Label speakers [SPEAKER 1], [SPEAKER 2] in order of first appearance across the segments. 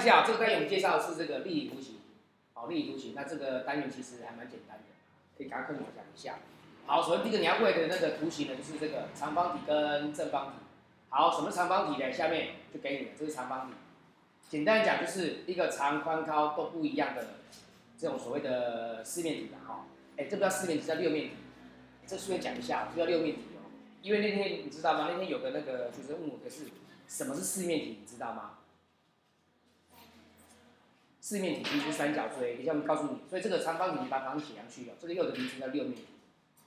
[SPEAKER 1] 下这个单元我们介绍的是这个立体图形，好，立体图形，那这个单元其实还蛮简单的，可以赶快跟我讲一下。好，首先第一个你要会的那个图形呢，就是这个长方体跟正方体。好，什么长方体呢？下面就给你了，这是长方体。简单讲就是一个长、宽、高都不一样的这种所谓的四面体吧，哈。哎，这不叫四面体，叫六面体。这顺便讲一下，这叫六面体哦。因为那天你知道吗？那天有个那个学生问我的是什么是四面体，你知道吗？四面体其实是三角锥，等一下我们告诉你。所以这个长方体你把它写上去哦，这个又有的名字叫六面体。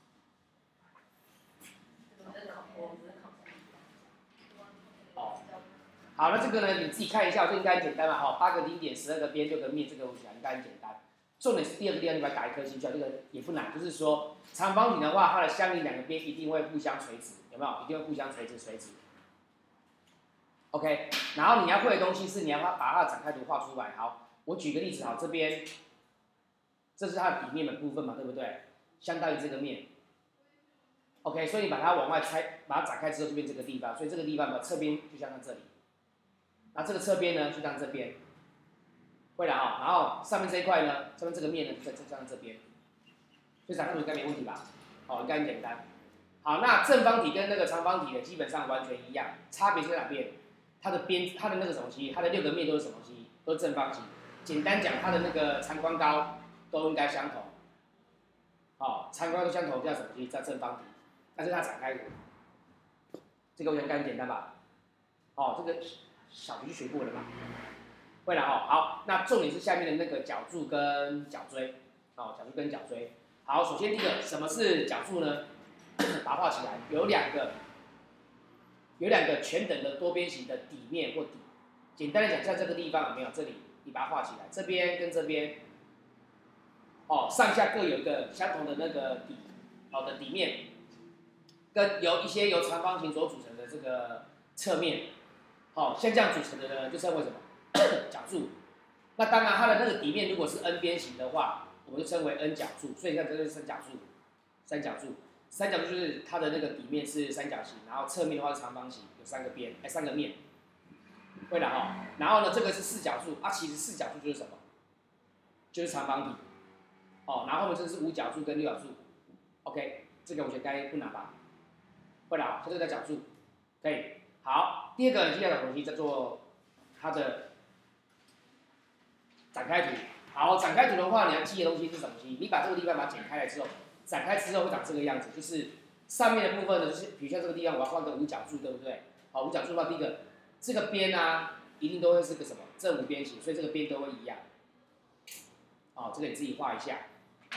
[SPEAKER 1] 哦，好，那这个呢你自己看一下，这应该很简单嘛，哈，8个顶点，12个边，6个面，这个我想应该很简单。重点是第二个地方，你把它打一颗星就好，这个也不难，就是说长方体的话，它的相邻两个边一定会互相垂直，有没有？一定会互相垂直。OK， 然后你要会的东西是你要把它的展开图画出来。好，我举个例子，好，这边这是它的底面的部分嘛，对不对？相当于这个面。OK， 所以你把它往外拆，把它展开之后就变这个地方，所以这个地方的侧边就像这里，那这个侧边呢就像这边。会了啊，然后上面这一块呢，上面这个面呢，就在这边，所以展开图应该没问题吧？好，应该很简单。好，那正方体跟那个长方体的基本上完全一样，差别是在哪边？它的边，它的那个什么西，它的6个面都是什么西？都是正方形。简单讲，它的那个长宽高都应该相同。好，长宽都相同叫什么西？叫正方体。但是它展开图，这个我想该很简单吧？哦，这个小学就学过了嘛。会了哦，好，那重点是下面的那个角柱跟角锥，哦，角柱跟角锥。好，首先第一个，什么是角柱呢？把它画起来，有两个全等的多边形的底面或底。简单的讲，在这个地方有没有？这里你把它画起来，这边跟这边，哦，上下各有一个相同的那个底，好的底面，跟由长方形所组成的这个侧面，好，像这样组成的呢，就称为什么？角柱。那当然，它的那个底面如果是 n 边形的话，我们就称为 n 角柱。所以你看，这是三角柱，三角柱就是它的那个底面是三角形，然后侧面的话是长方形，有3个边，3个面。会了哈。然后呢，这个是四角柱啊，其实四角柱就是什么？就是长方体。哦，然后后面这个是5角柱跟6角柱。OK， 这个我觉得该不难吧？会了，这个叫角柱，可以。好，第二个你要的东西叫做它的展开图。好，展开图的话，你要记的东西是什么东西？你把这个地方把它剪开来之后，展开之后会长这个样子，就是上面的部分呢，就是比如像这个地方，我要画个5角柱，对不对？好，5角柱的话，第一个这个边啊，一定都会是个什么正五边形，所以这个边都会一样。好，这个你自己画一下，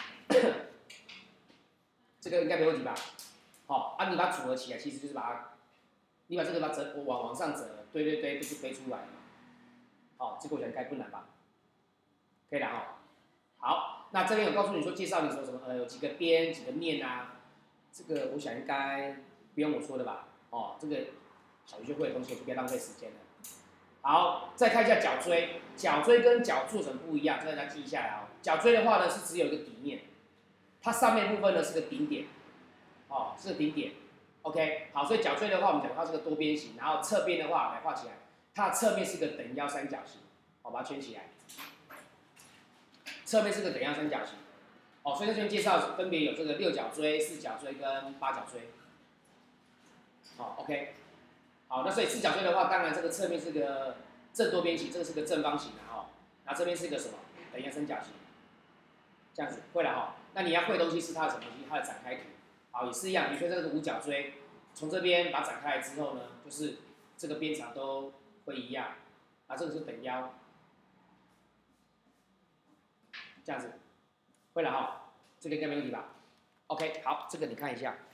[SPEAKER 1] 这个应该没问题吧？好，啊，你把它组合起来，其实就是你把这个折往上折，对，就是飞出来了。好，这个我想应该不难吧？可以了哈。好，那这边有告诉你说介绍你说什么？有几个边、几个面啊？这个我想应该不用我说的吧？哦，这个小学就会的东西，就别浪费时间了。好，再看一下角锥，角锥跟角柱有什么不一样？这个大家记一下来哦。角锥的话呢是只有一个底面，它上面部分呢是个顶点，哦，是个顶点。OK， 好，所以角锥的话我们讲它是个多边形，然后侧边的话来画起来，它的侧面是个等腰三角形，我把它圈起来。侧面是个等腰三角形，哦，所以这边介绍分别有这个6角锥、4角锥跟8角锥。好 ，OK， 好，那所以4角锥的话，当然这个侧面是个正多边形，这个是个正方形的哈，然后这边是个什么等腰三角形，这样子会了哈。那你要会的东西是它的什么东西？它的展开图，好，也是一样，比如说这个5角锥，从这边把它展开来之后呢，就是这个边长都会一样，啊，这个是等腰。这样子，会了哈，这个应该没问题吧 ？OK， 好，这个你看一下。